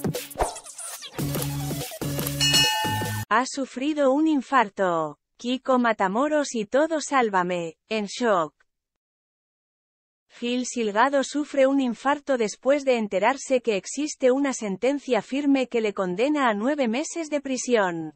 Ha sufrido un infarto. Kiko Matamoros y todo Sálvame, en shock. Gil Silgado sufre un infarto después de enterarse que existe una sentencia firme que le condena a 9 meses de prisión.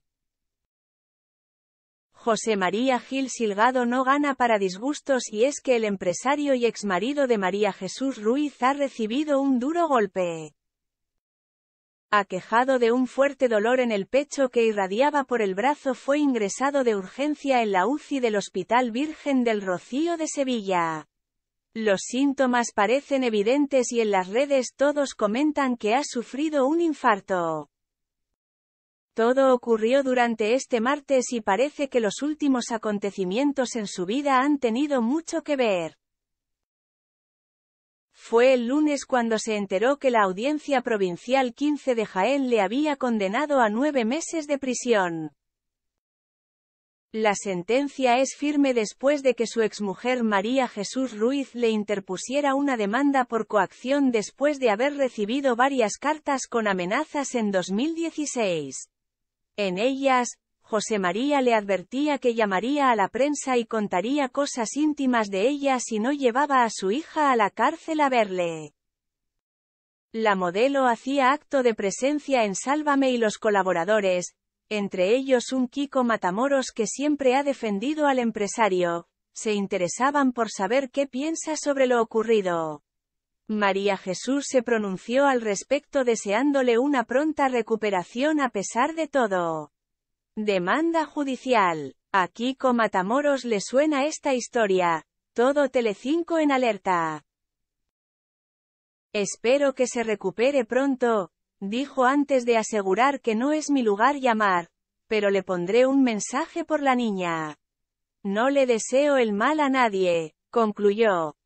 José María Gil Silgado no gana para disgustos, y es que el empresario y exmarido de María Jesús Ruiz ha recibido un duro golpe. Aquejado de un fuerte dolor en el pecho que irradiaba por el brazo, fue ingresado de urgencia en la UCI del Hospital Virgen del Rocío de Sevilla. Los síntomas parecen evidentes y en las redes todos comentan que ha sufrido un infarto. Todo ocurrió durante este martes y parece que los últimos acontecimientos en su vida han tenido mucho que ver. Fue el lunes cuando se enteró que la Audiencia Provincial 15 de Jaén le había condenado a 9 meses de prisión. La sentencia es firme después de que su exmujer María Jesús Ruiz le interpusiera una demanda por coacción después de haber recibido varias cartas con amenazas en 2016. En ellas, José María le advertía que llamaría a la prensa y contaría cosas íntimas de ella si no llevaba a su hija a la cárcel a verle. La modelo hacía acto de presencia en Sálvame y los colaboradores, entre ellos un Kiko Matamoros que siempre ha defendido al empresario, se interesaban por saber qué piensa sobre lo ocurrido. María Jesús se pronunció al respecto deseándole una pronta recuperación a pesar de todo. Demanda judicial. A Kiko Matamoros le suena esta historia. Todo Telecinco en alerta. Espero que se recupere pronto, dijo antes de asegurar que no es mi lugar llamar, pero le pondré un mensaje por la niña. No le deseo el mal a nadie, concluyó.